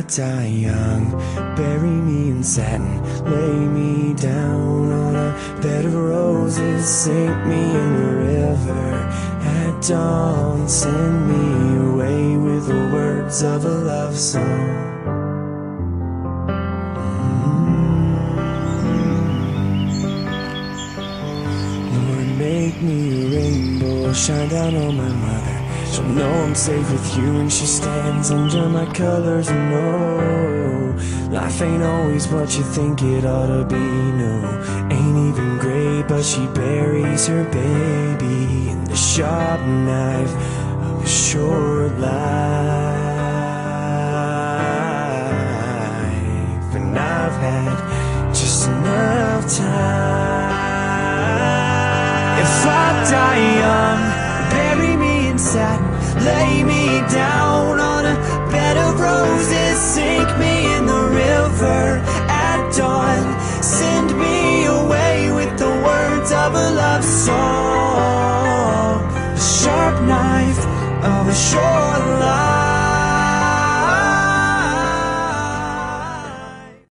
die young, bury me in satin, lay me down on a bed of roses, sink me in the river at dawn, send me away with the words of a love song. Lord, make me a rainbow, shine down on my mother. She'll know I'm safe with you when she stands under my colors. No, life ain't always what you think it ought to be. No, ain't even great, but she buries her baby in the sharp knife of a short life. And I've had just enough time. If I die young, bury me in satin, lay me down on a bed of roses, sink me in the river at dawn, send me away with the words of a love song. The sharp knife of a short life.